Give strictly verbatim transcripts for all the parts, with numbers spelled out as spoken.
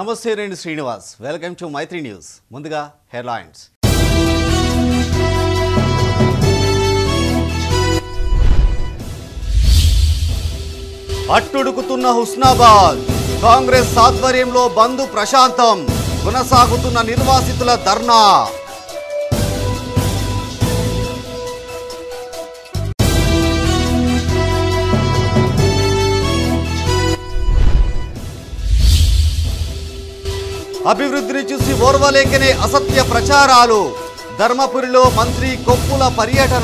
నమస్తే నేను Srinivas welcome to Maitri news ముందుగా హెడ్లైన్స్ అట్టుడుకుతున్న హుస్నాబాద్ కాంగ్రెస్ ఆధ్వర్యంలో బంద్ ప్రశాంతం కొనసాగుతున్న నిర్వాసితుల ధర్నా అభివృద్ధిని చూసి ఓర్వలేకనే అసత్య ప్రచారాలు ధర్మపురిలో మంత్రి కొప్పుల పర్యటన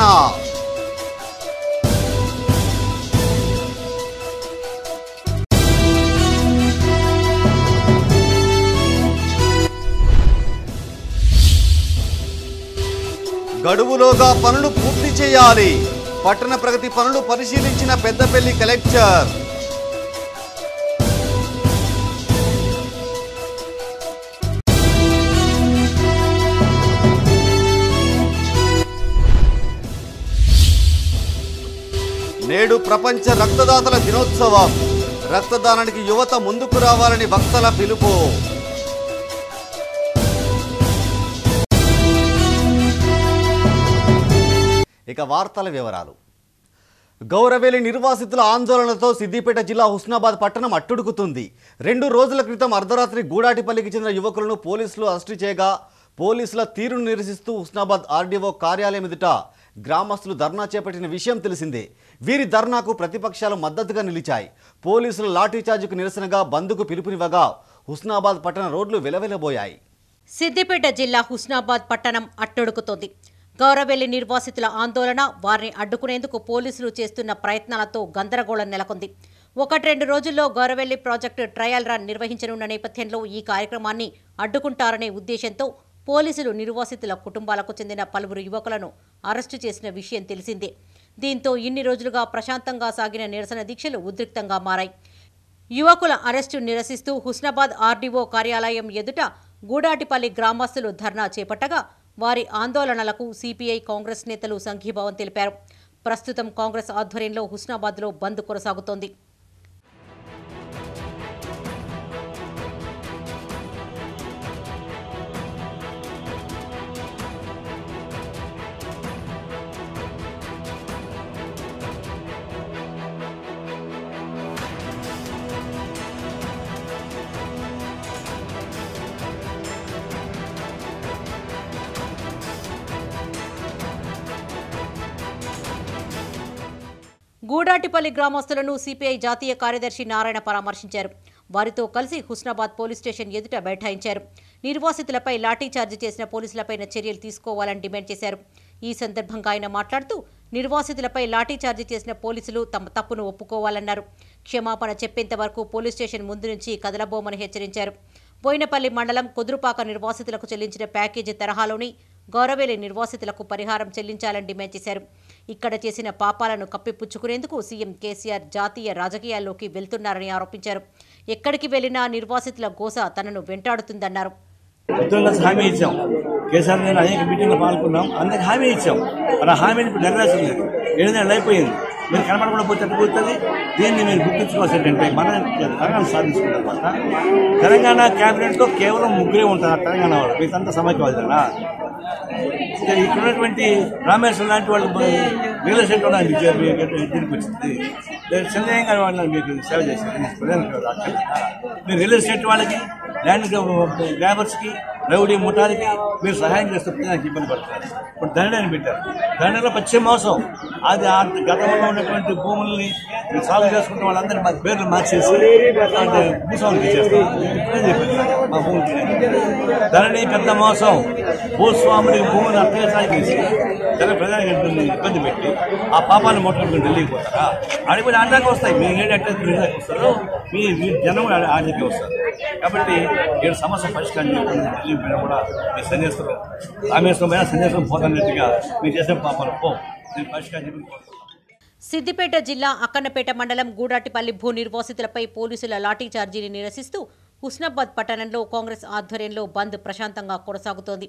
గడువులోగా పనులు పూర్తి చేయాలి పట్టణ ప్రగతి పనులు పరిశీలించిన పెద్దపల్లి కలెక్టర్ నేడు ప్రపంచ రక్తదాతల దినోత్సవం రక్తదానానికి యువత ముందుకు రావాలని భక్తుల పిలుపు ఇక వార్తల వివరాలు గౌరవేలి నిర్వాసితుల ఆందోళనతో సిద్దిపేట జిల్లా హుస్నాబాద్ పట్టణం అట్టుడుకుతుంది రెండు రోజుల క్రితం అర్ధరాత్రి గూడాటిపల్లికి చెందిన యువకులను పోలీసులు అరెస్టు చేయగా పోలీసుల తీరును నిరసిస్తూ హుస్నాబాద్ ఆర్డీఓ కార్యాలయం ఎదుట గ్రామస్తులు ధర్నా చేపట్టిన విషయం తెలిసిందే వీరి ధర్నాకు ప్రతిపక్షాలు మద్దతుగా నిలిచాయి పోలీసుల లాఠీచార్జికు నిరసనగా బంద్కు పిలుపునివ్వగా హుస్నాబాద్ పట్టణ రోడ్లు వెలవెలబోయాయి సిద్దిపేట జిల్లా హుస్నాబాద్ పట్టణం అట్టడుకుతోంది గౌరవేలి నిర్వాసితుల ఆందోళన వారిని అడ్డుకునేందుకు పోలీసులు చేస్తున్న ప్రయత్నాలతో గందరగోళం నెలకొంది ఒకటి రెండు రోజుల్లో గౌరవేలి ప్రాజెక్టు ట్రయల్ రన్ నిర్వహించనున్న నేపథ్యంలో ఈ కార్యక్రమాన్ని అడ్డుకుంటారనే ఉద్దేశంతో పోలీసులు నిర్వాసితుల కుటుంబాలకు చెందిన పలువురు యువకులను అరెస్టు చేసిన విషయం తెలిసిందే దీంతో ఇన్ని రోజులుగా ప్రశాంతంగా సాగిన నిరసన దీక్షలు ఉద్రిక్తంగా మారాయి యువకుల అరెస్టు నిరసిస్తూ హుస్నాబాద్ ఆర్డీఓ కార్యాలయం ఎదుట గూడాటిపల్లి గ్రామస్తులు ధర్నా చేపట్టగా వారి ఆందోళనలకు సిపిఐ కాంగ్రెస్ నేతలు సంఘీభావం తెలిపారు ప్రస్తుతం కాంగ్రెస్ ఆధ్వర్యంలో హుస్నాబాద్లో బంద్ కొనసాగుతోంది గూడాటిపల్లి గ్రామస్తులను సిపిఐ జాతీయ కార్యదర్శి నారాయణ పరామర్శించారు వారితో కలిసి హుస్నాబాద్ పోలీస్ స్టేషన్ ఎదుట బైఠాయించారు నిర్వాసితులపై లాఠీచార్జి చేసిన పోలీసులపై చర్యలు తీసుకోవాలని డిమాండ్ చేశారు ఈ సందర్భంగా ఆయన మాట్లాడుతూ నిర్వాసితులపై లాఠీచార్జి చేసిన పోలీసులు తమ తప్పును ఒప్పుకోవాలన్నారు క్షమాపణ చెప్పేంత వరకు పోలీస్ స్టేషన్ ముందు నుంచి కదలబోమని హెచ్చరించారు బోయినపల్లి మండలం కుదురుపాక నిర్వాసితులకు చెల్లించిన ప్యాకేజీ తరహాలోని గౌరవేలి నిర్వాసితులకు పరిహారం చెల్లించాలని డిమాండ్ చేశారు ఇక్కడ చేసిన పాపాలను కప్పిపుచ్చుకునేందుకు సీఎం కేసీఆర్ జాతీయ రాజకీయాల్లోకి వెళ్తున్నారని ఆరోపించారు ఎక్కడికి వెళ్లినా నిర్వాసితుల గోస తనను వెంటాడుతుందన్నారు హామీ ఇచ్చాం కేసీఆర్ నేను అనేక మీటింగ్లో పాల్గొన్నాం అందరికి హామీ ఇచ్చాం మన హామీని ఇప్పుడు నెరవేర్చలేదు ఏడు నెలలు అయిపోయింది మీరు కనబడకుండా పోతే పోతుంది దీన్ని మీరు గుర్తించుకోవాల్సిందంటే మన తెలంగాణ సాధించుకున్న తర్వాత తెలంగాణ క్యాబినెట్లో కేవలం ముగ్గురే ఉంటారు తెలంగాణ వాళ్ళు మీకంతా సమైక్యవాదులనా ఇక్కడ ఉన్నటువంటి రామేశ్వరం లాంటి వాళ్ళు రియల్ ఎస్టేట్ దీనికి వచ్చింది చంద్రయ్య గారి వాళ్ళని మీకు సేవ చేశారు మీరు రియల్ ఎస్టేట్ వాళ్ళకి ల్యాండ్ లేబర్స్కి రౌడీ ముఠాలకి మీరు సహాయం చేస్తే నాకు ఇబ్బంది పడుతున్నారు ఇప్పుడు దండని పెట్టారు దండలో పశ్చిమ మోసం అది గతంలో ఉన్నటువంటి భూముల్ని సాగు చేసుకుంటే వాళ్ళందరూ మా పేర్లు మార్చేసి భూస్వాములకి ఇచ్చేస్తారు మా భూములకి ధరణి పెద్ద మోసం భూస్వాములకి భూములు అత్యాచారం చేసి జన ప్రజానికి ఇబ్బంది పెట్టి ఆ పాపాన్ని మొట్టమొదటి ఢిల్లీకి పోతారా ఆడిపోయి ఆడదాకా వస్తాయి మీ ఏడు అట్టే ఢిల్లీకి వస్తారో మీ మీ జనం ఆడికి వస్తారు కాబట్టి ఏడు సమస్య పరిష్కారం చేయకుండా ఢిల్లీ పైన కూడా మీరు సన్యాసం రామేశ్వరం పైన సన్యాసం పోతానట్టుగా మీరు చేసే పాపాలు పో మీరు పరిష్కారం చెప్పి సిద్దిపేట జిల్లా అక్కన్నపేట మండలం గూడాటిపల్లి భూ నిర్వాసితులపై పోలీసుల లాఠీచార్జీని నిరసిస్తూ హుస్నాబాద్ పట్టణంలో కాంగ్రెస్ ఆధ్వర్యంలో బంద్ ప్రశాంతంగా కొనసాగుతోంది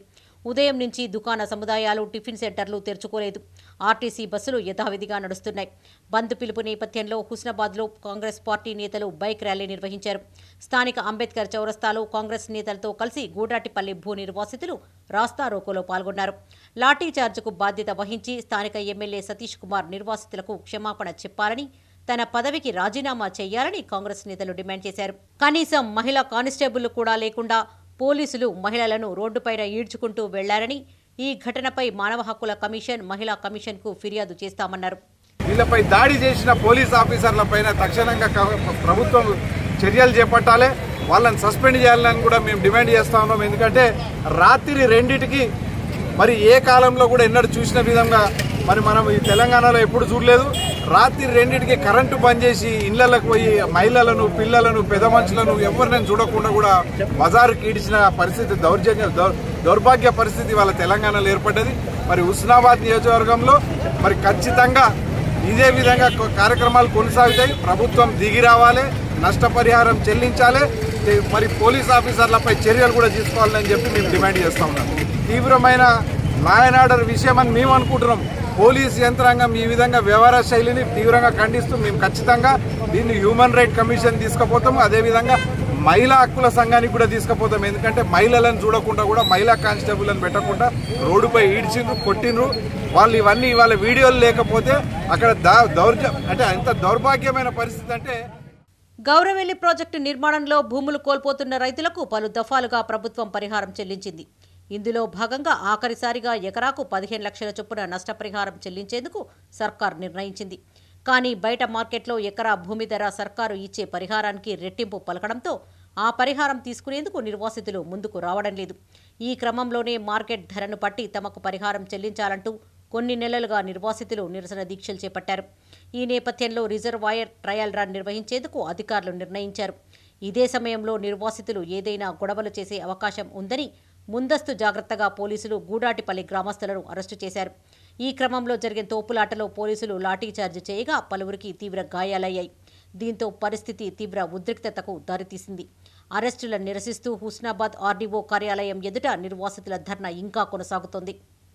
ఉదయం నుంచి దుకాణ సముదాయాలు, టిఫిన్ సెంటర్లు తెరుచుకోలేదు. ఆర్టీసీ బస్సులు యథావిధిగా నడుస్తున్నాయి. బంద్ పిలుపు నేపథ్యంలో హుస్నాబాద్లో కాంగ్రెస్ పార్టీ నేతలు బైక్ ర్యాలీ నిర్వహించారు. స్థానిక అంబేద్కర్ చౌరస్తాలో కాంగ్రెస్ నేతలతో కలిసి గూడాటిపల్లి భూ నిర్వాసితులు రాస్తారోకోలో పాల్గొన్నారు. లాఠీ చార్జ్కు బాధ్యత వహించి స్థానిక ఎమ్మెల్యే సతీష్ కుమార్ నిర్వాసితులకు క్షమాపణ చెప్పాలని, తన పదవికి రాజీనామా చేయాలని కాంగ్రెస్ నేతలు డిమాండ్ చేశారు. కనీసం మహిళా కానిస్టేబుల్ కూడా లేకుండా పోలీసులు మహిళలను రోడ్డుపైన ఈడ్చుకుంటూ వెళ్లారని, ఈ ఘటనపై మానవ హక్కుల కమిషన్, మహిళా కమిషన్ కు ఫిర్యాదు చేస్తామన్నారు. వీళ్లపై దాడి చేసిన పోలీస్ ఆఫీసర్లపైన తక్షణంగా ప్రభుత్వం చర్యలు చేపట్టాలి, వాళ్ళని సస్పెండ్ చేయాలని కూడా మేము డిమాండ్ చేస్తా ఉన్నాం. ఎందుకంటే రాత్రి రెండింటికి మరి ఏ కాలంలో కూడా ఎన్నడూ చూసిన విధంగా మరి మనం ఈ తెలంగాణలో ఎప్పుడు చూడలేదు. రాత్రి రెండింటికి కరెంటు బంద్ చేసి ఇళ్లకు పోయి మహిళలను, పిల్లలను, పెద్ద మనుషులను ఎవరినైనా చూడకుండా కూడా బజారుకి ఈడ్చిన పరిస్థితి, దౌర్జన్య దౌర్భాగ్య పరిస్థితి వాళ్ళ తెలంగాణలో ఏర్పడ్డది. మరి హుస్నాబాద్ నియోజకవర్గంలో మరి ఖచ్చితంగా ఇదే విధంగా కార్యక్రమాలు కొనసాగుతాయి. ప్రభుత్వం దిగి రావాలి, నష్టపరిహారం చెల్లించాలి, మరి పోలీస్ ఆఫీసర్లపై చర్యలు కూడా తీసుకోవాలని చెప్పి మేము డిమాండ్ చేస్తా ఉన్నాం. తీవ్రమైన లా అండ్ ఆర్డర్ విషయం అని మేము అనుకుంటున్నాం. పోలీస్ యంత్రాంగం ఈ విధంగా వ్యవహార శైలిని తీవ్రంగా ఖండిస్తూ మేము ఖచ్చితంగా దీన్ని హ్యూమన్ రైట్ కమిషన్ తీసుకుపోతాము. అదేవిధంగా మహిళా హక్కుల సంఘానికి కూడా తీసుకుపోతాం. ఎందుకంటే మహిళలను చూడకుండా కూడా మహిళా కానిస్టేబుల్ని పెట్టకుండా రోడ్డుపై ఈడ్చిండ్రు, కొట్టిండ్రు. వాళ్ళు ఇవన్నీ ఇవాళ వీడియోలు లేకపోతే అక్కడ దౌర్జ అంటే ఎంత దౌర్భాగ్యమైన పరిస్థితి అంటే. గౌరవెల్లి ప్రాజెక్టు నిర్మాణంలో భూములు కోల్పోతున్న రైతులకు పలు దఫాలుగా ప్రభుత్వం పరిహారం చెల్లించింది. ఇందులో భాగంగా ఆఖరిసారిగా ఎకరాకు పదిహేను లక్షల చొప్పున నష్టపరిహారం చెల్లించేందుకు సర్కార్ నిర్ణయించింది. కానీ బయట మార్కెట్లో ఎకరా భూమి ధర సర్కారు ఇచ్చే పరిహారానికి రెట్టింపు పలకడంతో ఆ పరిహారం తీసుకునేందుకు నిర్వాసితులు ముందుకు రావడం లేదు. ఈ క్రమంలోనే మార్కెట్ ధరను పట్టి తమకు పరిహారం చెల్లించాలంటూ కొన్ని నెలలుగా నిర్వాసితులు నిరసన దీక్షలు చేపట్టారు. ఈ నేపథ్యంలో రిజర్వాయర్ ట్రయల్ రన్ నిర్వహించేందుకు అధికారులు నిర్ణయించారు. ఇదే సమయంలో నిర్వాసితులు ఏదైనా గొడవలు చేసే అవకాశం ఉందని ముందస్తు జాగ్రత్తగా పోలీసులు గూడాటిపల్లి గ్రామస్తులను అరెస్టు చేశారు. ఈ క్రమంలో జరిగిన తోపులాటలో పోలీసులు లాఠీచార్జ్ చేయగా పలువురికి తీవ్ర గాయాలయ్యాయి. దీంతో పరిస్థితి తీవ్ర ఉద్రిక్తతకు దారితీసింది. అరెస్టులను నిరసిస్తూ హుస్నాబాద్ ఆర్డీఓ కార్యాలయం ఎదుట నిర్వాసితుల ధర్నా ఇంకా కొనసాగుతోంది.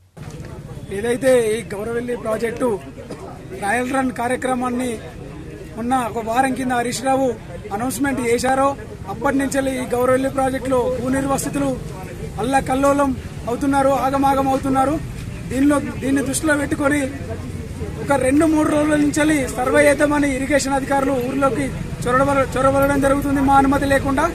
ఏదైతే ఈ గౌరవెల్లి ప్రాజెక్టు ట్రయల్ రన్ కార్యక్రమాన్ని మొన్న ఒక వారం కింద హరీష్ రావు అనౌన్స్మెంట్ చేశారో అప్పటి నుంచి ఈ గౌరవెల్లి ప్రాజెక్టులో భూ నిర్వాసితులు అల్లా కల్లోలం అవుతున్నారు, ఆగమాగం అవుతున్నారు. దీనిలో దీన్ని దృష్టిలో పెట్టుకుని ఒక రెండు మూడు రోజుల నుంచి సర్వే చేద్దామని ఇరిగేషన్ అధికారులు ఊర్లోకి చొరవ చొరవడం జరుగుతుంది మా అనుమతి లేకుండా.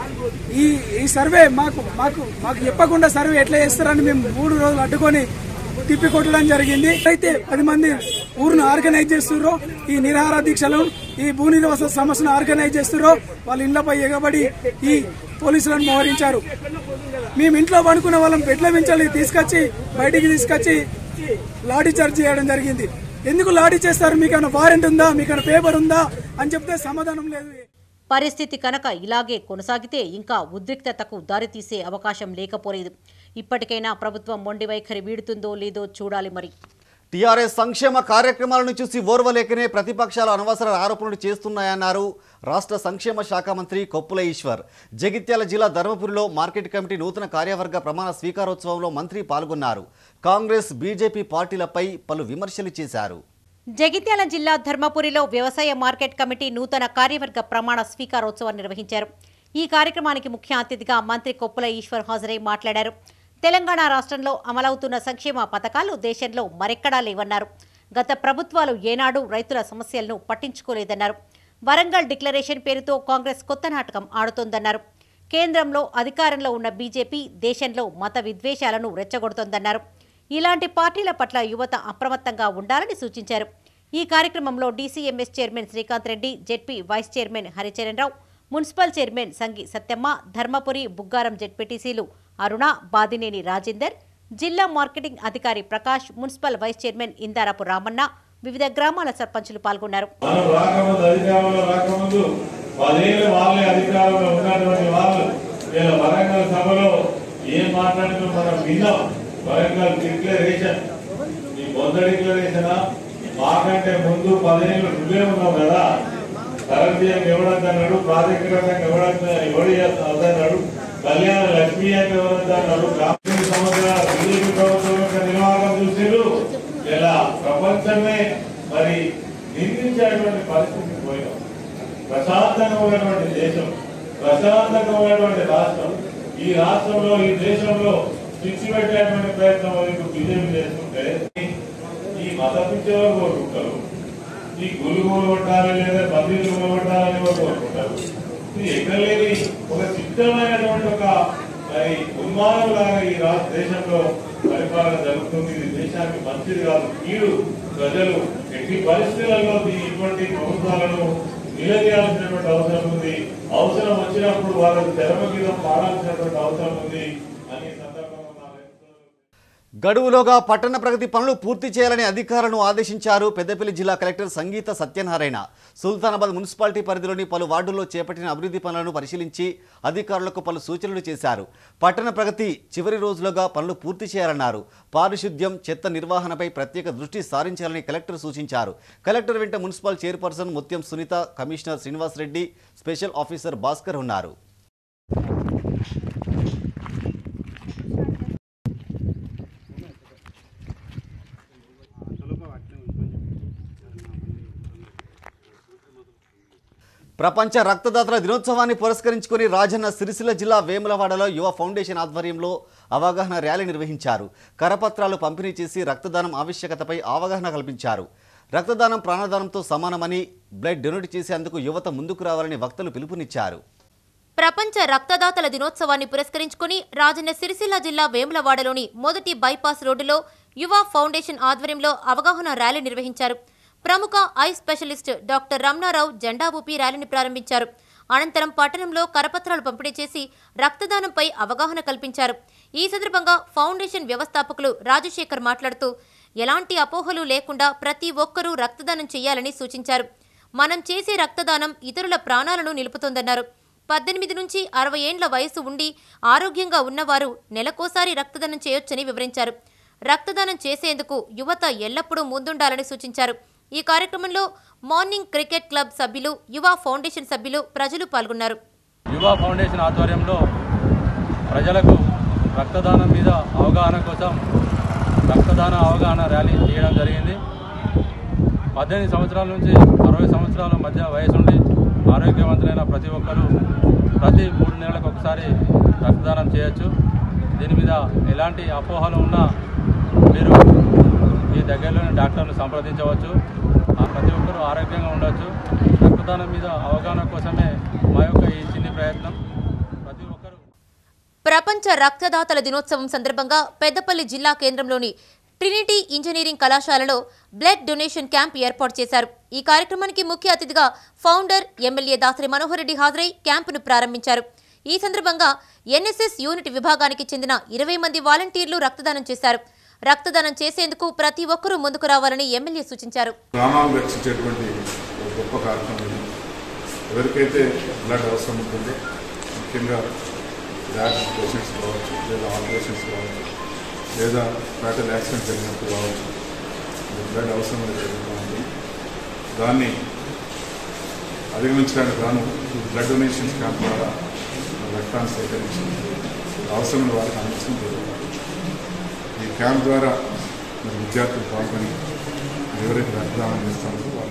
ఈ ఈ సర్వే మాకు మాకు మాకు చెప్పకుండా సర్వే ఎట్లా చేస్తారని మేము మూడు రోజులు అడ్డుకొని తిప్పి కొట్టడం జరిగింది. అయితే పది మంది ఊరును ఆర్గనైజ్ చేస్తుర్రో ఈ నిరాహార దీక్షలు, ఈ భూ నిర్వాస సమస్యను ఆర్గనైజ్ చేస్తుర్రో వాళ్ళ ఇళ్లపై ఎగబడి ఈ పోలీసులను మోహరించారు. మేము ఇంట్లో పడుకున్న వాళ్ళని బెడ్ల మించాలి తీసుకొచ్చి బయటికి తీసుకొచ్చి లాఠీ చార్జ్ చేయడం జరిగింది. ఎందుకు లాఠీ చేస్తారు? మీకైనా వారెంట్ ఉందా, మీకైనా పేపర్ ఉందా అని చెప్తే సమాధానం లేదు. పరిస్థితి కనుక ఇలాగే కొనసాగితే ఇంకా ఉద్రిక్తతకు దారితీసే అవకాశం లేకపోలేదు. ఇప్పటికైనా ప్రభుత్వం మొండి వైఖరి వీడుతుందో లేదో చూడాలి. మరి టీఆర్ఎస్ సంక్షేమ కార్యక్రమాలను చూసి ఓర్వలేకనే ప్రతిపక్షాలు అనవసర ఆరోపణలు చేస్తున్నాయన్నారు రాష్ట్ర సంక్షేమ శాఖ మంత్రి కొప్పుల ఈశ్వర్. జగిత్యాల జిల్లా ధర్మపురిలో మార్కెట్ కమిటీ నూతన కార్యవర్గ ప్రమాణ స్వీకారోత్సవంలో మంత్రి పాల్గొన్నారు. కాంగ్రెస్, బీజేపీ పార్టీలపై పలు విమర్శలు చేశారు. జగిత్యాల జిల్లా ధర్మపురిలో వ్యవసాయ మార్కెట్ కమిటీ నూతన కార్యవర్గ ప్రమాణ స్వీకారోత్సవం నిర్వహించారు. ఈ కార్యక్రమానికి ముఖ్య అతిథిగా మంత్రి కొప్పుల ఈశ్వర్ హాజరై మాట్లాడారు. తెలంగాణ రాష్ట్రంలో అమలవుతున్న సంక్షేమ పథకాలు దేశంలో మరెక్కడా లేవన్నారు. గత ప్రభుత్వాలు ఏనాడు రైతుల సమస్యలను పట్టించుకోలేదన్నారు. వరంగల్ డిక్లరేషన్ పేరుతో కాంగ్రెస్ కొత్త నాటకం ఆడుతోందన్నారు. కేంద్రంలో అధికారంలో ఉన్న బీజేపీ దేశంలో మత విద్వేషాలను రెచ్చగొడుతోందన్నారు. ఇలాంటి పార్టీల పట్ల యువత అప్రమత్తంగా ఉండాలని సూచించారు. ఈ కార్యక్రమంలో DCMS chairman Srikanth Reddy, ZP vice chairman Haricharan Rao, municipal chairman Sangi Satyamma, Dharmapuri Buggaram జెడ్పీటీసీలు అరుణ, బాదినేని రాజేందర్, జిల్లా మార్కెటింగ్ అధికారి Prakash, municipal vice chairman Indarapu Ramanna, వివిధ గ్రామాల సర్పంచులు పాల్గొన్నారు. మాకంటే ముందు పదిహేను నువ్వే ఉన్నావు కదా, కరెంట్ ఎవడన్నాడు, ప్రాజెక్టు ఎవడన్నా ఎవడు వద్దన్నాడు, కళ్యాణ లక్ష్మీ అంటే ఎవరన్నాడు, సంవత్సరాల బీజేపీ ప్రభుత్వం యొక్క నిర్వాహకం చూసారు. ఇలా ప్రపంచమే మరి నిర్మించేటువంటి పరిస్థితికి పోయినాం. ప్రశాంతంగా ఉన్నటువంటి దేశం, ప్రశాంతంగా ఉన్నటువంటి రాష్ట్రం, ఈ రాష్ట్రంలో ఈ దేశంలో పిచ్చి పెట్టేటువంటి ప్రయత్నం బీజేపీ చేస్తుంటే ఈ మత పిచ్చేవారు కోరుకుంటారు, ఈ గుళ్ళు కోరుకుంటారు, లేదా మందిలు కోరుకుంటారని కోరుకుంటారు. ఇది ఎక్కడ లేని ఒక చిత్రమైనటువంటి ఒక మరి ఉన్మాదం లాగా ఈ రాష్ట్ర దేశంలో పరిపాలన జరుగుతుంది. ఇది దేశానికి మంచిది కాదు. కీడు ప్రజలు ఎట్టి పరిస్థితులలో ఇటువంటి ప్రభుత్వాలను నిలదీయాల్సినటువంటి అవసరం ఉంది. అవసరం వచ్చినప్పుడు వాళ్ళకు తెరమ మీద పాడాల్సినటువంటి అవసరం ఉంది అని సందర్భంగా గడువులోగా పట్టణ ప్రగతి పనులు పూర్తి చేయాలని అధికారులను ఆదేశించారు పెద్దపల్లి జిల్లా కలెక్టర్ సంగీత సత్యనారాయణ. సుల్తానాబాద్ మున్సిపాలిటీ పరిధిలోని పలు వార్డుల్లో చేపట్టిన అభివృద్ధి పనులను పరిశీలించి అధికారులకు పలు సూచనలు చేశారు. పట్టణ ప్రగతి చివరి రోజులుగా పనులు పూర్తి చేయాలన్నారు. పారిశుద్ధ్యం, చెత్త నిర్వహణపై ప్రత్యేక దృష్టి సారించాలని కలెక్టర్ సూచించారు. కలెక్టర్ వెంట municipal chairperson Mutyam Sunitha, commissioner Srinivas Reddy, special officer Bhaskar ఉన్నారు. ప్రపంచ రక్తదాతల దినోత్సవాన్ని పురస్కరించుకుని రాజన్న సిరిసిల్ల జిల్లా వేములవాడలో యువ ఫౌండేషన్ ఆధ్వర్యంలో అవగాహన ర్యాలీ నిర్వహించారు. కరపత్రాలు పంపిణీ చేసి రక్తదానం ఆవశ్యకతపై అవగాహన కల్పించారు. రక్తదానం ప్రాణదానంతో సమానమని, బ్లడ్ డొనేట్ చేసేందుకు యువత ముందుకు రావాలని వక్తలు పిలుపునిచ్చారు. ప్రపంచ రక్తదాతల దినోత్సవాన్ని పురస్కరించుకుని రాజన్న సిరిసిల్ల జిల్లా వేములవాడలోని మొదటి బైపాస్ రోడ్డులో యువ ఫౌండేషన్ ఆధ్వర్యంలో అవగాహన ర్యాలీ నిర్వహించారు. ప్రముఖ ఐ స్పెషలిస్ట్ డాక్టర్ రమణారావు జెండా ఊపి ర్యాలీని ప్రారంభించారు. అనంతరం పట్టణంలో కరపత్రాలు పంపిణీ చేసి రక్తదానంపై అవగాహన కల్పించారు. ఈ సందర్భంగా ఫౌండేషన్ వ్యవస్థాపకులు రాజశేఖర్ మాట్లాడుతూ ఎలాంటి అపోహలు లేకుండా ప్రతి ఒక్కరూ రక్తదానం చేయాలని సూచించారు. మనం చేసే రక్తదానం ఇతరుల ప్రాణాలను నిలుపుతోందన్నారు. పద్దెనిమిది నుంచి అరవై ఏండ్ల వయసు ఉండి ఆరోగ్యంగా ఉన్నవారు నెలకోసారి రక్తదానం చేయొచ్చని వివరించారు. రక్తదానం చేసేందుకు యువత ఎల్లప్పుడూ ముందుండాలని సూచించారు. ఈ కార్యక్రమంలో మార్నింగ్ క్రికెట్ క్లబ్ సభ్యులు, యువ ఫౌండేషన్ సభ్యులు, ప్రజలు పాల్గొన్నారు. యువ ఫౌండేషన్ ఆధ్వర్యంలో ప్రజలకు రక్తదానం మీద అవగాహన కోసం రక్తదాన అవగాహన ర్యాలీ చేయడం జరిగింది. పద్దెనిమిది సంవత్సరాల నుంచి అరవై సంవత్సరాల మధ్య వయసుండి ఆరోగ్యవంతులైన ప్రతి ఒక్కరూ ప్రతి మూడు నెలలకు ఒకసారి రక్తదానం చేయొచ్చు. దీని మీద ఎలాంటి అపోహలు ఉన్నా మీరు మీ దగ్గరలోని డాక్టర్ను సంప్రదించవచ్చు. ప్రతి ఒక్కరూ ఆరోగ్యంగా ఉండవచ్చు. రక్తదానం మీద అవగాహన కోసమే మా యొక్క ఈ చిన్ని ప్రయత్నం. ప్రతి ఒక్కరూ ప్రపంచ రక్తదాతల దినోత్సవం సందర్భంగా పెద్దపల్లి జిల్లా కేంద్రంలోని ట్రినిటీ ఇంజనీరింగ్ కళాశాలలో బ్లడ్ డొనేషన్ క్యాంప్ ఏర్పాటు చేశారు. ఈ కార్యక్రమానికి ముఖ్య అతిథిగా ఫౌండర్ ఎమ్మెల్యే దాసరి మనోహర్ రెడ్డి హాజరై క్యాంపును ప్రారంభించారు. ఈ సందర్భంగా ఎన్ఎస్ఎస్ యూనిట్ విభాగానికి చెందిన ఇరవై మంది వాలంటీర్లు రక్తదానం చేశారు. రక్తదానం చేసేందుకు ప్రతి ఒక్కరూ ముందుకు రావాలని ఎమ్మెల్యే సూచించారు. ప్రాణాలు రక్షించేటువంటి గొప్ప కార్యక్రమం. ఎవరికైతే బ్లడ్ అవసరం ఉంటుందో, ముఖ్యంగా డయాబెటిక్ పేషెంట్స్ కావచ్చు, లేదా హార్ట్ పేషెంట్స్ కావచ్చు, లేదా ఫ్యాటల్ యాక్సిడెంట్ జరిగినప్పుడు కావచ్చు, బ్లడ్ అవసరం ఉంటుంది. దాన్ని అధిగమించడానికి గాను బ్లడ్ డొనేషన్ క్యాంప్ ద్వారా రక్తాన్ని సేకరించి అవసరమైన వారికి అందించడం జరుగుతుంది. ఈ క్యాంప్ ద్వారా విద్యార్థులు పాల్గొని ఎవరైతే రక్తదానం చేస్తారో వాళ్ళకి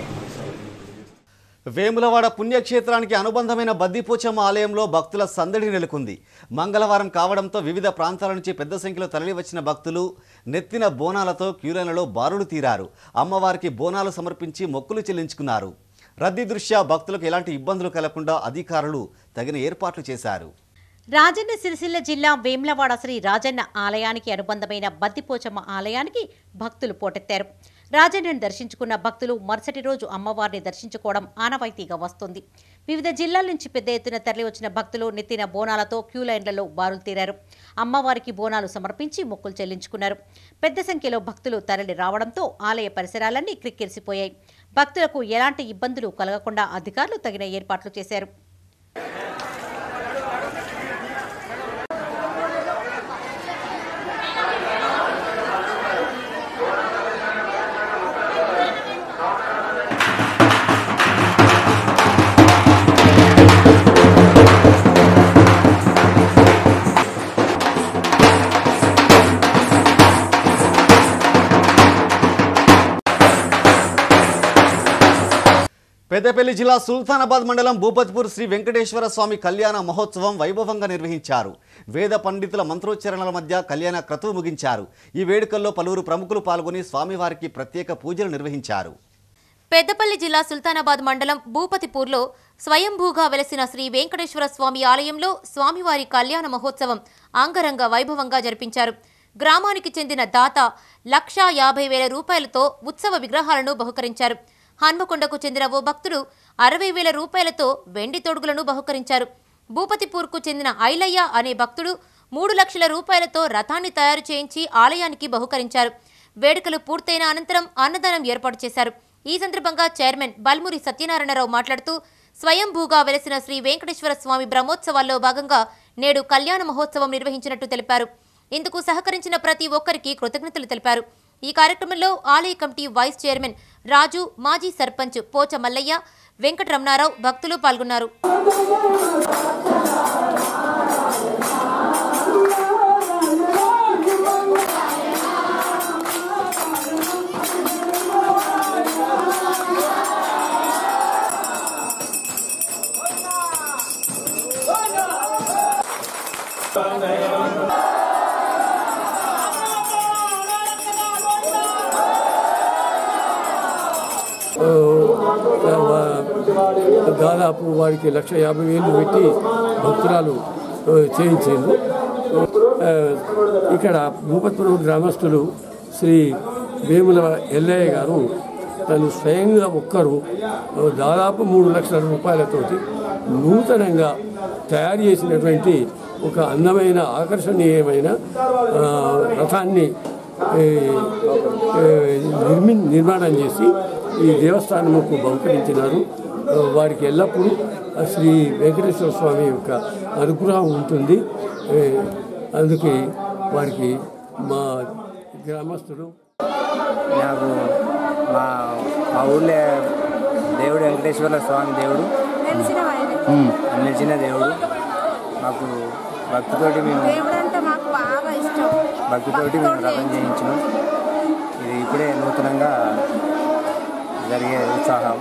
వేములవాడ పుణ్యక్షేత్రానికి అనుబంధమైన బద్దిపోచమ్మ ఆలయంలో భక్తుల సందడి నెలకొంది. మంగళవారం కావడంతో వివిధ ప్రాంతాల నుంచి పెద్ద సంఖ్యలో తరలివచ్చిన భక్తులు నెత్తిన బోనాలతో క్యూలైన్లలో బారులు తీరారు. అమ్మవారికి బోనాలు సమర్పించి మొక్కులు చెల్లించుకున్నారు. రద్దీ దృష్ట్యా భక్తులకు ఎలాంటి ఇబ్బందులు కలగకుండా అధికారులు తగిన ఏర్పాట్లు చేశారు. రాజన్న సిరిసిల్ల జిల్లా వేములవాడ శ్రీ రాజన్న ఆలయానికి అనుబంధమైన బద్దిపోచమ్మ ఆలయానికి భక్తులు పోటెత్తారు. రాజన్నను దర్శించుకున్న భక్తులు మరుసటి రోజు అమ్మవారిని దర్శించుకోవడం ఆనవాయితీగా వస్తుంది. వివిధ జిల్లాల నుంచి పెద్ద ఎత్తున తరలివచ్చిన భక్తులు నెత్తిన బోనాలతో క్యూ లైన్లలో బారులు తీరారు. అమ్మవారికి బోనాలు సమర్పించి మొక్కులు చెల్లించుకున్నారు. పెద్ద సంఖ్యలో భక్తులు తరలి రావడంతో ఆలయ పరిసరాలన్నీ క్రిక్కిరిసిపోయాయి. భక్తులకు ఎలాంటి ఇబ్బందులు కలగకుండా అధికారులు తగిన ఏర్పాట్లు చేశారు. పెద్దపల్లి జిల్లా సుల్తానాబాద్ మండలం భూపత్పూర్ శ్రీ వెంకటేశ్వర స్వామి కళ్యాణ మహోత్సవం వైభవంగా నిర్వహించారు. వేద పండితుల మంత్రోచ్చరణల మధ్య కళ్యాణ క్రతువు ముగించారు. ఈ వేడుకల్లో పలువురు ప్రముఖులు పాల్గొని స్వామివారికి ప్రత్యేక పూజలు నిర్వహించారు. పెద్దపల్లి జిల్లా సుల్తానాబాద్ మండలం భూపతిపూర్లో స్వయంభూగా వెలసిన శ్రీ వెంకటేశ్వర స్వామి ఆలయంలో స్వామివారి కళ్యాణ మహోత్సవం అంగరంగ వైభవంగా జరిపించారు. గ్రామానికి చెందిన దాత లక్షా యాభై వేల రూపాయలతో ఉత్సవ విగ్రహాలను బహుకరించారు. హన్మకొండకు చెందిన ఓ భక్తుడు అరవై వేల రూపాయలతో వెండి తొడుగులను బహుకరించారు. భూపతిపూర్కు చెందిన ఐలయ్య అనే భక్తుడు మూడు లక్షల రూపాయలతో రథాన్ని తయారు చేయించి ఆలయానికి బహుకరించారు. వేడుకలు పూర్తయిన అనంతరం అన్నదానం ఏర్పాటు చేశారు. ఈ సందర్భంగా చైర్మన్ బల్మురి సత్యనారాయణరావు మాట్లాడుతూ స్వయంభూగా వెలసిన శ్రీ వెంకటేశ్వర స్వామి బ్రహ్మోత్సవాల్లో భాగంగా నేడు కళ్యాణ మహోత్సవం నిర్వహించినట్టు తెలిపారు. ఇందుకు సహకరించిన ప్రతి ఒక్కరికి కృతజ్ఞతలు తెలిపారు. ఈ కార్యక్రమంలో ఆలయ కమిటీ వైస్ చైర్మన్ రాజు, మాజీ సర్పంచ్ పోచ మల్లయ్య, వెంకటరమణారావు భక్తులు పాల్గొన్నారు. దాదాపు వారికి లక్ష యాభై వేలు పెట్టి భక్తురాలు చేయించారు. ఇక్కడ భూపత్పురం గ్రామస్తులు శ్రీ వేముల ఎల్లయ్య గారు తను స్వయంగా ఒక్కరు దాదాపు మూడు లక్షల రూపాయలతోటి నూతనంగా తయారు చేసినటువంటి ఒక అందమైన ఆకర్షణీయమైన రథాన్ని నిర్మి నిర్మాణం చేసి ఈ దేవస్థానముకు బహుకరించినారు. వారికి ఎల్లప్పుడూ శ్రీ వెంకటేశ్వర స్వామి యొక్క అనుగ్రహం ఉంటుంది. అందుకే వారికి మా గ్రామస్తులు నాకు మా మా ఊళ్ళో దేవుడు వెంకటేశ్వర స్వామి దేవుడు నిలిచిన దేవుడు. మాకు భక్తితోటి మేము భక్తితోటి మేము రథం చేయించినాం. ఇది ఇప్పుడే నూతనంగా జరిగే ఉత్సాహం.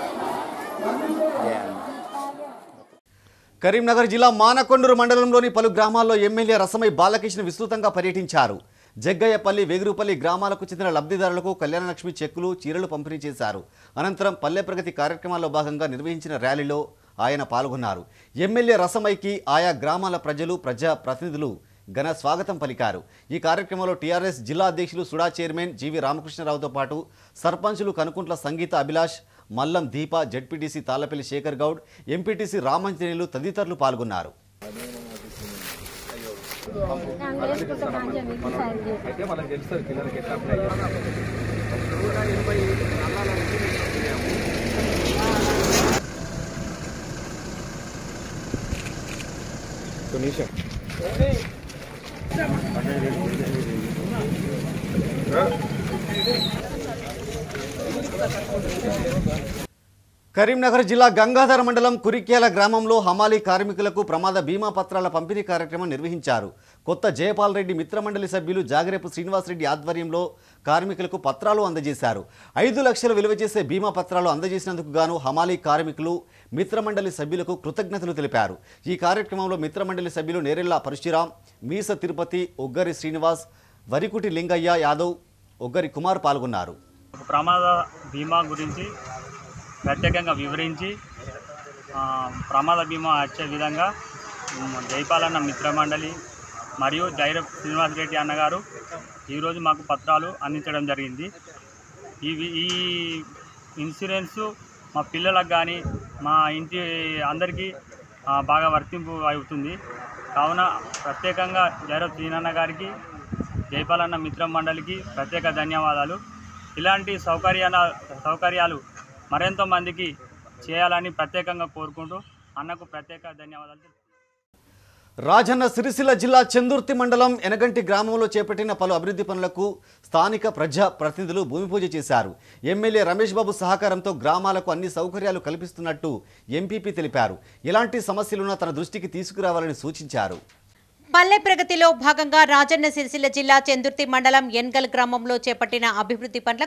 కరీంనగర్ జిల్లా మానకొండూరు మండలంలోని పలు గ్రామాల్లో ఎమ్మెల్యే రసమై బాలకృష్ణ విస్తృతంగా పర్యటించారు. జగ్గయ్యపల్లి, వేగురుపల్లి గ్రామాలకు చెందిన లబ్ధిదారులకు కళ్యాణలక్ష్మి చెక్కులు, చీరలు పంపిణీ చేశారు. అనంతరం పల్లె ప్రగతి కార్యక్రమాల్లో భాగంగా నిర్వహించిన ర్యాలీలో ఆయన పాల్గొన్నారు. ఎమ్మెల్యే రసమైకి ఆయా గ్రామాల ప్రజలు, ప్రజా ప్రతినిధులు ఘన స్వాగతం పలికారు. ఈ కార్యక్రమంలో టీఆర్ఎస్ జిల్లా అధ్యక్షులు సుడా చైర్మన్ జీవి రామకృష్ణరావుతో పాటు సర్పంచులు కనుకుంట్ల సంగీత అభిలాష్, మల్లం దీప, జడ్పీటీసీ తాళ్లపల్లి శేఖర్ గౌడ్, ఎంపీటీసీ రామంజనేయులు తదితరులు పాల్గొన్నారు. కరీంనగర్ జిల్లా గంగాధర మండలం కురిక్యాల గ్రామంలో హమాలీ కార్మికులకు ప్రమాద బీమా పత్రాల పంపిణీ కార్యక్రమం నిర్వహించారు. కొత్త జయపాల్ రెడ్డి మిత్రమండలి సభ్యులు జాగరేపు శ్రీనివాసరెడ్డి ఆధ్వర్యంలో కార్మికులకు పత్రాలు అందజేశారు. ఐదు లక్షలు విలువ చేసే బీమా పత్రాలు అందజేసినందుకు గాను హమాలీ కార్మికులు మిత్రమండలి సభ్యులకు కృతజ్ఞతలు తెలిపారు. ఈ కార్యక్రమంలో మిత్రమండలి సభ్యులు నేరెళ్ల పరశురాం, మీస తిరుపతి, ఒగ్గరి శ్రీనివాస్, వరికుటి లింగయ్య యాదవ్, ఒగ్గరి కుమార్ పాల్గొన్నారు. ప్రమాద బీమా గురించి ప్రత్యేకంగా వివరించి ప్రమాద బీమా వచ్చే విధంగా జైపాలన్న మిత్రమండలి మరియు జైర శ్రీనివాసరెడ్డి అన్నగారు ఈరోజు మాకు పత్రాలు అందించడం జరిగింది. ఇవి ఈ ఇన్సూరెన్సు మా పిల్లలకు కానీ మా ఇంటి అందరికీ బాగా వర్తింపు అవుతుంది. కావున ప్రత్యేకంగా జైర శ్రీనన్న గారికి, జైపాలన్న మిత్ర మండలికి ప్రత్యేక ధన్యవాదాలు. ఇలాంటి సౌకర్యాల సౌకర్యాలు మరెంతో మందికి చేయాలని ప్రత్యేకంగా కోరుకుంటూ అన్నకు ప్రత్యేక ధన్యవాదాలు. రాజన్న సిరిసిల్ల జిల్లా చందుర్తి మండలం ఎనగంటి గ్రామంలో చేపట్టిన పలు అభివృద్ధి పనులకు స్థానిక ప్రజా ప్రతినిధులు భూమి పూజ చేశారు. ఎమ్మెల్యే రమేష్ బాబు సహకారంతో గ్రామాలకు అన్ని సౌకర్యాలు కల్పిస్తున్నట్టు ఎంపీపీ తెలిపారు. ఎలాంటి సమస్యలున్నా తన దృష్టికి తీసుకురావాలని సూచించారు. పల్లె ప్రగతిలో భాగంగా రాజన్న సిరిసిల్ల జిల్లా చందుర్తి మండలం ఎన్గల్ గ్రామంలో చేపట్టిన అభివృద్ధి పనులకు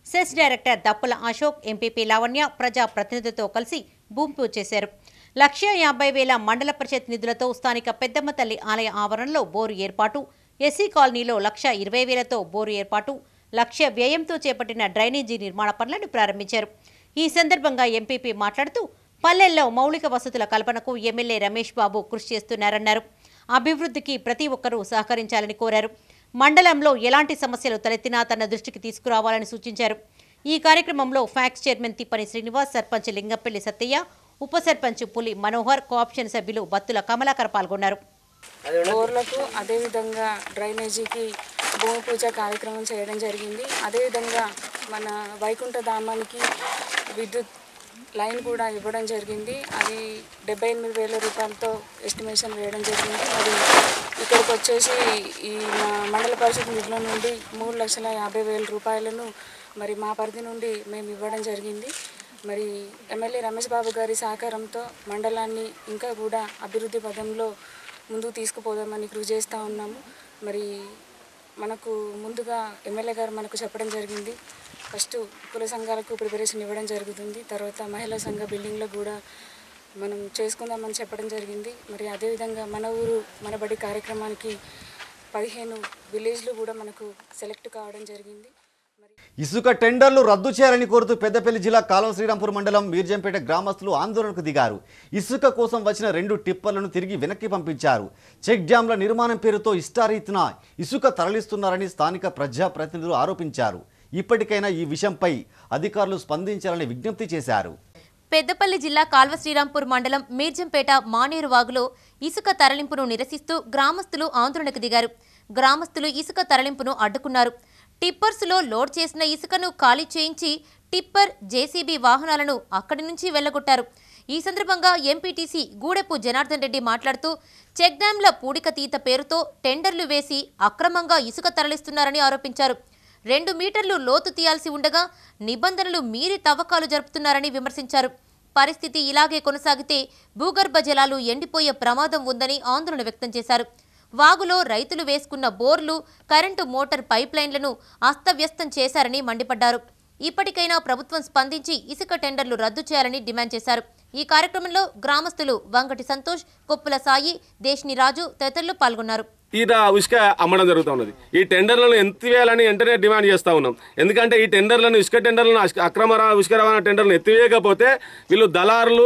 CESS director Dappula Ashok, MPP Lavanya ప్రజా ప్రతినిధులతో కలిసి భూమి పూజ చేశారు. లక్ష యాభై వేల మండల పరిషత్ నిధులతో స్థానిక పెద్దమ్మ తల్లి ఆలయ ఆవరణలో బోరు ఏర్పాటు, ఎస్సీ కాలనీలో లక్ష ఇరవై వేలతో బోరు ఏర్పాటు, లక్ష వ్యయంతో చేపట్టిన డ్రైనేజీ నిర్మాణ పనులను ప్రారంభించారు. ఈ సందర్భంగా ఎంపీపీ మాట్లాడుతూ పల్లెల్లో మౌలిక వసతుల కల్పనకు ఎమ్మెల్యే రమేష్ బాబు కృషి చేస్తున్నారన్నారు. అభివృద్ధికి ప్రతి ఒక్కరూ సహకరించాలని కోరారు. మండలంలో ఎలాంటి సమస్యలు తలెత్తినా తన దృష్టికి తీసుకురావాలని సూచించారు. ఈ కార్యక్రమంలో ఫ్యాక్స్ చైర్మన్ తిప్పని శ్రీనివాస్, సర్పంచ్ లింగంపల్లి సత్తయ్య, ఉప సర్పంచ్ పులి మనోహర్, కోఆప్షన్ సభ్యులు బత్తుల కమలాకర్ పాల్గొన్నారు. బోర్లకు అదేవిధంగా డ్రైనేజీకి భూమి పూజ కార్యక్రమం చేయడం జరిగింది. అదేవిధంగా మన వైకుంఠ ధామానికి విద్యుత్ లైన్ కూడా ఇవ్వడం జరిగింది. అది డెబ్బై ఎనిమిది వేల రూపాయలతో ఎస్టిమేషన్ వేయడం జరిగింది. మరి ఇక్కడికి వచ్చేసి ఈ మా మండల పరిషత్ నిధుల నుండి మూడు లక్షల యాభై వేల రూపాయలను మరి మా పరిధి నుండి మేము ఇవ్వడం జరిగింది. మరి ఎమ్మెల్యే రమేష్ బాబు గారి సహకారంతో మండలాన్ని ఇంకా కూడా అభివృద్ధి పదంలో ముందుకు తీసుకుపోదామని కృషి చేస్తూ ఉన్నాము. మరి మనకు ముందుగా ఎమ్మెల్యే గారు మనకు చెప్పడం జరిగింది, ఫస్ట్ కుల సంఘాలకు ప్రిపరేషన్ ఇవ్వడం జరుగుతుంది, తర్వాత మహిళా సంఘ బిల్డింగ్లో కూడా మనం చేసుకుందామని చెప్పడం జరిగింది. మరి అదేవిధంగా మన ఊరు మన బడి కార్యక్రమానికి పదిహేను విలేజ్లు కూడా మనకు సెలెక్ట్ కావడం జరిగింది. ఇసుక టెండర్లు రద్దు చేయాలని కోరుతూ పెద్దపల్లి జిల్లా కాలువ శ్రీరాంపూర్ మండలం మీర్జంపేట గ్రామస్తులు ఆందోళనకు దిగారు. ఇసుక కోసం వచ్చిన రెండు టిప్పర్లను తిరిగి వెనక్కి పంపించారు. చెక్ డ్యాంల నిర్మాణం పేరుతో ఇష్టారీతిన ఇసుక తరలిస్తున్నారని స్థానిక ప్రజాప్రతినిధులు ఆరోపించారు. ఇప్పటికైనా ఈ విషయంపై అధికారులు స్పందించాలని విజ్ఞప్తి చేశారు. పెద్దపల్లి జిల్లా కాల్వ శ్రీరాంపూర్ మండలం మీర్జంపేట మానేరు వాగులో ఇసుక తరలింపును నిరసిస్తూ గ్రామస్తులు ఆందోళనకు దిగారు. గ్రామస్తులు ఇసుక తరలింపును అడ్డుకున్నారు. టిప్పర్స్లో లోడ్ చేసిన ఇసుకను ఖాళీ చేయించి టిప్పర్, జేసీబీ వాహనాలను అక్కడి నుంచి వెళ్లగొట్టారు. ఈ సందర్భంగా ఎంపీటీసీ గూడెపు జనార్దన్ రెడ్డి మాట్లాడుతూ చెక్ డ్యాంల పూడిక తీత పేరుతో టెండర్లు వేసి అక్రమంగా ఇసుక తరలిస్తున్నారని ఆరోపించారు. రెండు మీటర్లు లోతు తీయాల్సి ఉండగా నిబంధనలు మీరి తవ్వకాలు జరుపుతున్నారని విమర్శించారు. పరిస్థితి ఇలాగే కొనసాగితే భూగర్భ జలాలు ఎండిపోయే ప్రమాదం ఉందని ఆందోళన వ్యక్తం చేశారు. వాగులో రైతులు వేసుకున్న బోర్లు, కరెంటు మోటార్ పైప్ లైన్లను అస్తవ్యస్తం చేశారని మండిపడ్డారు. ఇప్పటికైనా ప్రభుత్వం స్పందించి ఇసుక టెండర్లు రద్దు చేయాలని డిమాండ్ చేశారు. ఈ కార్యక్రమంలో గ్రామస్తులు వంగటి సంతోష్, కొప్పుల సాయి, దేశిని రాజు తదితరులు పాల్గొన్నారు. ఈట ఇసుక అమ్మడం జరుగుతూ ఉన్నది. ఈ టెండర్లను ఎత్తివేయాలని వెంటనే డిమాండ్ చేస్తూ ఉన్నాం. ఎందుకంటే ఈ టెండర్లను ఇసుక టెండర్లను అక్రమ ఇసుక రవాణా టెండర్లను ఎత్తివేయకపోతే వీళ్ళు దళారులు,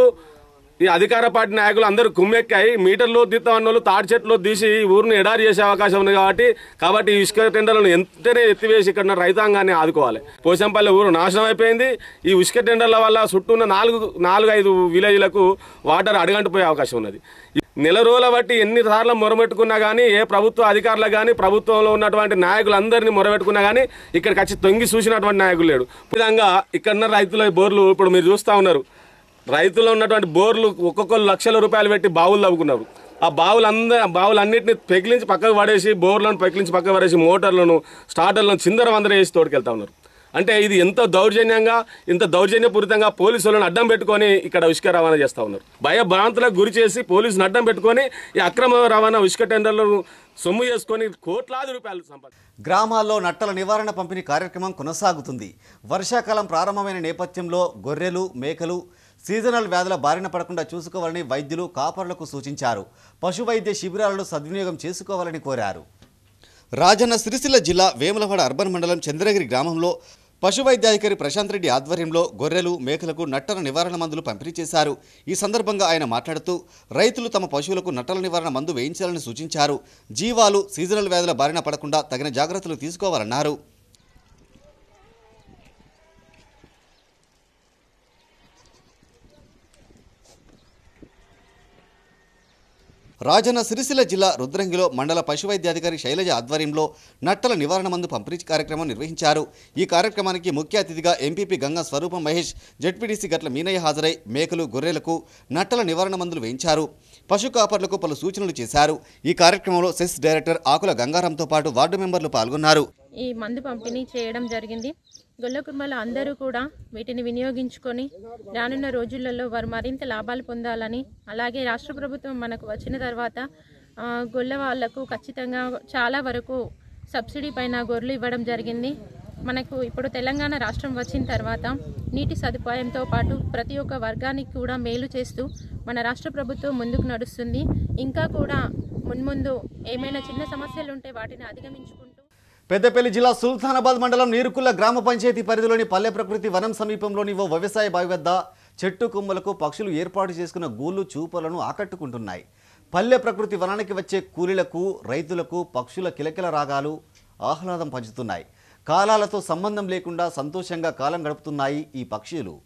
ఈ అధికార పార్టీ నాయకులు అందరూ కుమ్మెక్కాయి మీటర్లో తీస్తామన్న వాళ్ళు తాడి చెట్లో తీసి ఊరిని ఎడారి చేసే అవకాశం ఉంది. కాబట్టి కాబట్టి ఈ ఇసుక టెండర్లను ఎంతనే ఎత్తివేసి ఇక్కడ రైతాంగాన్ని ఆదుకోవాలి. పోసంపల్లి ఊరు నాశనం అయిపోయింది. ఈ ఇసుక టెండర్ల వల్ల చుట్టూ ఉన్న నాలుగు నాలుగు ఐదు విలేజ్లకు వాటర్ అడగంటిపోయే అవకాశం ఉన్నది. నెల రోజుల బట్టి ఎన్నిసార్లు మొరబెట్టుకున్నా కానీ ఏ ప్రభుత్వ అధికారులు కానీ ప్రభుత్వంలో ఉన్నటువంటి నాయకులందరినీ మొరబెట్టుకున్నా కానీ ఇక్కడికి వచ్చి తొంగి చూసినటువంటి నాయకులు లేడు. ఈ విధంగా ఇక్కడ రైతుల బోర్లు ఇప్పుడు మీరు చూస్తూ ఉన్నారు. రైతుల్లో ఉన్నటువంటి బోర్లు ఒక్కొక్కరు లక్షల రూపాయలు పెట్టి బావులు తవ్వుకున్నారు. ఆ బావులు అందరూ బావులన్నింటినీ పెకిలించి పక్కకు పడేసి బోర్లను పెకిలించి పక్కకు పడేసి మోటార్లను స్టార్టర్లను చిందర వందర వేసి తోడుకెళ్తా ఉన్నారు. అంటే ఇది ఎంత దౌర్జన్యంగా, ఇంత దౌర్జన్యపూరితంగా పోలీసులను అడ్డం పెట్టుకొని ఇక్కడ ఇసుక రవాణా చేస్తూ ఉన్నారు. భయభ్రాంతులకు గురి చేసి పోలీసులను అడ్డం పెట్టుకొని ఈ అక్రమ రవాణా ఇసుక టెండర్లను సొమ్ము చేసుకొని కోట్లాది రూపాయలు సంపాదించారు. గ్రామాల్లో నట్టల నివారణ పంపిణీ కార్యక్రమం కొనసాగుతుంది. వర్షాకాలం ప్రారంభమైన నేపథ్యంలో గొర్రెలు, మేకలు సీజనల్ వ్యాధుల బారిన పడకుండా చూసుకోవాలని వైద్యులు, కాపరులకు సూచించారు. పశు వైద్య శిబిరాలను సద్వినియోగం చేసుకోవాలని కోరారు. రాజన్న సిరిసిల్ల జిల్లా వేములవాడ అర్బన్ మండలం చంద్రగిరి గ్రామంలో పశు వైద్యాధికారి ప్రశాంత్ రెడ్డి ఆధ్వర్యంలో గొర్రెలు, మేకలకు నట్టల నివారణ మందులు పంపిణీ చేశారు. ఈ సందర్భంగా ఆయన మాట్లాడుతూ రైతులు తమ పశువులకు నట్టల నివారణ మందు వేయించాలని సూచించారు. జీవాలు సీజనల్ వ్యాధుల బారిన పడకుండా తగిన జాగ్రత్తలు తీసుకోవాలన్నారు. రాజన్న సిరిసిల్ల జిల్లా రుద్రంగిలో మండల పశువైద్యాధికారి శైలజ ఆధ్వర్యంలో నట్టల నివారణ మందు పంపిణీ కార్యక్రమం నిర్వహించారు. ఈ కార్యక్రమానికి ముఖ్య అతిథిగా ఎంపీపీ గంగా స్వరూపం మహేష్, జెడ్పీటీసీ గట్ల మీనయ్య హాజరై మేకలు, గొర్రెలకు నట్టల నివారణ మందులు వేయించారు. పశు కాపర్లకు పలు సూచనలు చేశారు. ఈ కార్యక్రమంలో సెస్ డైరెక్టర్ ఆకుల గంగారంతో పాటు వార్డు మెంబర్లు పాల్గొన్నారు. ఈ మందు పంపిణీ చేయడం జరిగింది. గొల్ల కుటుంబాలు అందరూ కూడా వీటిని వినియోగించుకొని రానున్న రోజులలో వారు మరింత లాభాలు పొందాలని, అలాగే రాష్ట్ర ప్రభుత్వం మనకు వచ్చిన తర్వాత గొల్ల వాళ్లకు ఖచ్చితంగా చాలా వరకు సబ్సిడీ పైన గొర్రెలు ఇవ్వడం జరిగింది. మనకు ఇప్పుడు తెలంగాణ రాష్ట్రం వచ్చిన తర్వాత నీటి సదుపాయంతో పాటు ప్రతి ఒక్క వర్గానికి కూడా మేలు చేస్తూ మన రాష్ట్ర ప్రభుత్వం ముందుకు నడుస్తుంది. ఇంకా కూడా మున్ముందు ఏమైనా చిన్న సమస్యలు ఉంటే వాటిని అధిగమించుకుంటూ పెద్దపల్లి జిల్లా సుల్తానాబాద్ మండలం నీరుకుల్ల గ్రామ పంచాయతీ పరిధిలోని పల్లె ప్రకృతి వనం సమీపంలోని ఓ వ్యవసాయ బావి వద్ద చెట్టు కొమ్మలకు పక్షులు ఏర్పాటు చేసుకున్న గూళ్ళు చూపలను ఆకట్టుకుంటున్నాయి. పల్లె ప్రకృతి వనానికి వచ్చే కూలీలకు రైతులకు పక్షుల కిలకిల రాగాలు ఆహ్లాదం పంచుతున్నాయి. కాలాలతో సంబంధం లేకుండా సంతోషంగా కాలం గడుపుతున్నాయి ఈ పక్షులు.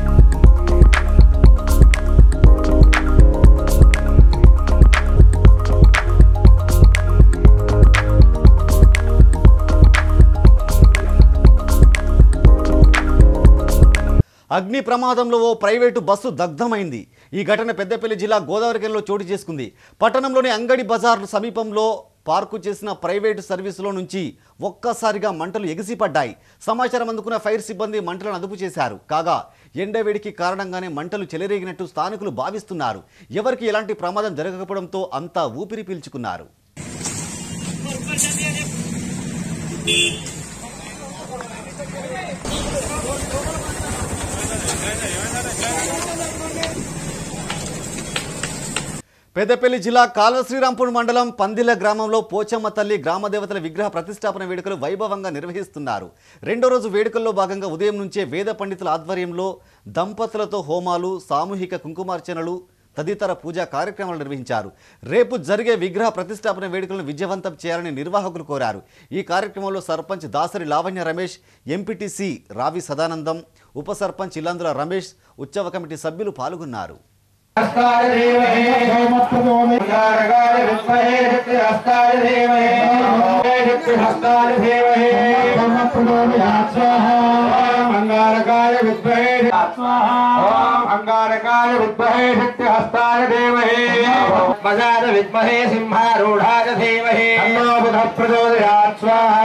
అగ్ని ప్రమాదంలో ఓ ప్రైవేటు బస్సు దగ్ధమైంది. ఈ ఘటన పెద్దపల్లి జిల్లా గోదావరిఖనిలో చోటు చేసుకుంది. పట్టణంలోని అంగడి బజార్ సమీపంలో పార్కు చేసిన ప్రైవేటు సర్వీసులో నుంచి ఒక్కసారిగా మంటలు ఎగిసిపడ్డాయి. సమాచారం అందుకున్న ఫైర్ సిబ్బంది మంటలను అదుపు చేశారు. కాగా ఎండవేడికి కారణంగానే మంటలు చెలరేగినట్టు స్థానికులు భావిస్తున్నారు. ఎవరికి ఎలాంటి ప్రమాదం జరగకపోవడంతో అంతా ఊపిరి పీల్చుకున్నారు. పెద్దపల్లి జిల్లా కాల్వ శ్రీరాంపూర్ మండలం పందిల గ్రామంలో పోచమ్మ తల్లి గ్రామదేవతల విగ్రహ ప్రతిష్టాపన వేడుకలు వైభవంగా నిర్వహిస్తున్నారు. రెండో రోజు వేడుకల్లో భాగంగా ఉదయం నుంచే వేద పండితుల ఆధ్వర్యంలో దంపతులతో హోమాలు, సామూహిక కుంకుమార్చనలు తదితర పూజా కార్యక్రమాలు నిర్వహించారు. రేపు జరిగే విగ్రహ ప్రతిష్టాపన వేడుకలను విజయవంతం చేయాలని నిర్వాహకులు కోరారు. ఈ కార్యక్రమంలో సర్పంచ్ దాసరి లావణ్య రమేష్, ఎంపీటీసీ రావి సదానందం, ఉప సర్పంచ్ ఇల్లందుల రమేష్, ఉత్సవ కమిటీ సభ్యులు పాల్గొన్నారు. विद्महे सिंहारूढ़ाय धीमहि तन्नो बुधः प्रचोदयात्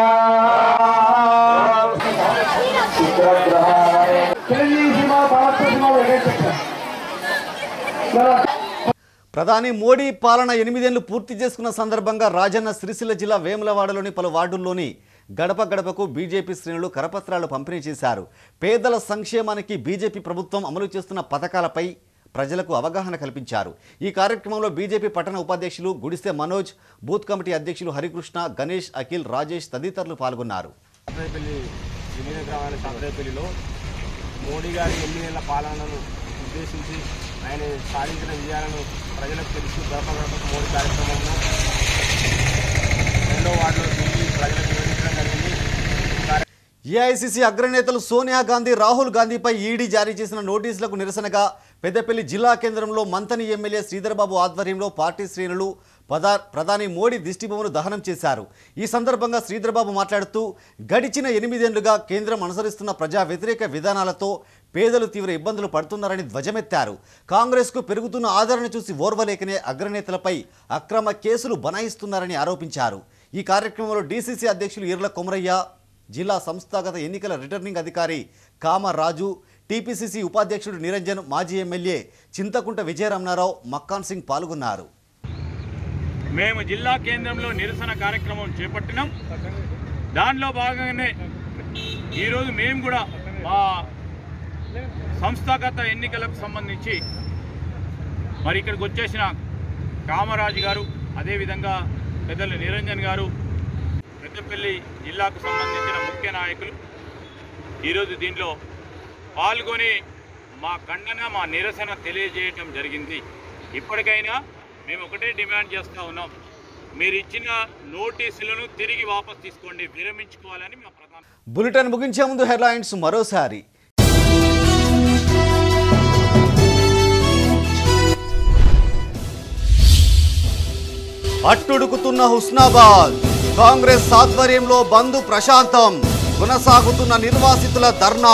ప్రధాని మోడీ పాలన ఎనిమిదేళ్లు పూర్తి చేసుకున్న సందర్భంగా రాజన్న సిరిసిల్ల జిల్లా వేములవాడలోని పలు వార్డుల్లోని గడప గడపకు బీజేపీ శ్రేణులు కరపత్రాలు పంపిణీ చేశారు. పేదల సంక్షేమానికి బీజేపీ ప్రభుత్వం అమలు చేస్తున్న పథకాలపై ప్రజలకు అవగాహన కల్పించారు. ఈ కార్యక్రమంలో బీజేపీ పట్టణ ఉపాధ్యక్షులు గుడిసె మనోజ్, బూత్ కమిటీ అధ్యక్షులు హరికృష్ణ, గణేష్, అఖిల్, రాజేష్ తదితరులు పాల్గొన్నారు. మోడీ గారి ఎనిమిదేళ్ల పాలనను ఉద్దేశించి ఆయన సాధించిన విజయాలను ప్రజలకు తెలుసు. గడప గడపకు మోడీ కార్యక్రమంలో రెండో వార్డులో తిరిగి ప్రజలకు వివరించడం జరిగింది. ఏఐసీసీ అగ్రనేతలు సోనియా గాంధీ, రాహుల్ గాంధీపై ఈడీ జారీ చేసిన నోటీసులకు నిరసనగా పెద్దపల్లి జిల్లా కేంద్రంలో మంతని ఎమ్మెల్యే శ్రీధర్బాబు ఆధ్వర్యంలో పార్టీ శ్రేణులు పదా ప్రధాని మోడీ దిష్టిబొమ్మను దహనం చేశారు. ఈ సందర్భంగా శ్రీధర్బాబు మాట్లాడుతూ గడిచిన ఎనిమిదేళ్లుగా కేంద్రం అనుసరిస్తున్న ప్రజా వ్యతిరేక విధానాలతో పేదలు తీవ్ర ఇబ్బందులు పడుతున్నారని ధ్వజమెత్తారు. కాంగ్రెస్కు పెరుగుతున్న ఆదరణ చూసి ఓర్వలేకనే అగ్రనేతలపై అక్రమ కేసులు బనాయిస్తున్నారని ఆరోపించారు. ఈ కార్యక్రమంలో డీసీసీ అధ్యక్షులు ఈర్ల కొమరయ్య, జిల్లా సంస్థాగత ఎన్నికల రిటర్నింగ్ అధికారి కామరాజు, టీపీసీసీ ఉపాధ్యక్షుడు నిరంజన్, మాజీ ఎమ్మెల్యే చింతకుంట విజయరమణారావు, మక్కాన్ సింగ్ పాల్గొన్నారు. మేము జిల్లా కేంద్రంలో నిరసన కార్యక్రమం చేపట్టినాం. దానిలో భాగంగానే ఈరోజు మేము కూడా మా సంస్థాగత ఎన్నికలకు సంబంధించి మరి ఇక్కడికి వచ్చేసిన కామరాజు గారు, అదేవిధంగా పెద్దలు నిరంజన్ గారు, పెద్దపల్లి జిల్లాకు సంబంధించిన ముఖ్య నాయకులు ఈరోజు దీంట్లో పాల్గొని మా ఖండన, మా నిరసన తెలియజేయటం జరిగింది. ఇప్పటికైనా మేము ఒకటే డిమాండ్ చేస్తూ ఉన్నాం, మీరు ఇచ్చిన నోటీసులను తిరిగి వాపసు తీసుకోండి, విరమించుకోవాలని మా ప్రధాన. బులెటిన్ ముగించే ముందు హెడ్లైన్స్ మరోసారి. అట్టుడుకుతున్న హుస్నాబాద్, కాంగ్రెస్ ఆధ్వర్యంలో బంద్ ప్రశాంతం, కొనసాగుతున్న నిర్వాసితుల ధర్నా.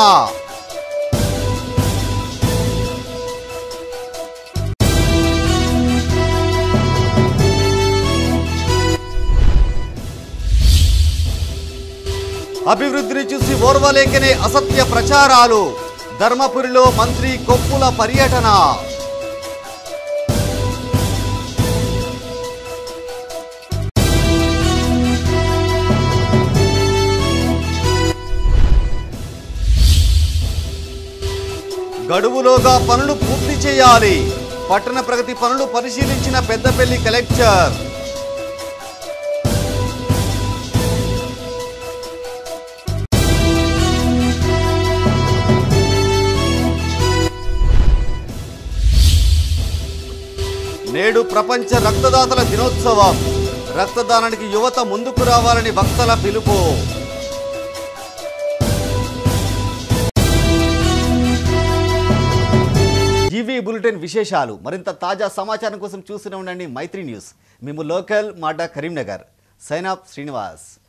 అభివృద్ధిని చూసి ఓర్వలేకనే అసత్య ప్రచారాలు, ధర్మపురిలో మంత్రి కొప్పుల పర్యటన. గడువులోగా పనులు పూర్తి చేయాలి. పట్టణ ప్రగతి పనులు పరిశీలించిన పెద్దపల్లి కలెక్టర్. నేడు ప్రపంచ రక్తదాతల దినోత్సవం. రక్తదానానికి యువత ముందుకు రావాలని వక్తల పిలుపు. జీవీ బులెటిన్ విశేషాలు. మరింత తాజా సమాచారం కోసం చూస్తూనే ఉండండి మైత్రి న్యూస్. మేము లోకల్ మాడా కరీంనగర్. Sign up Srinivas.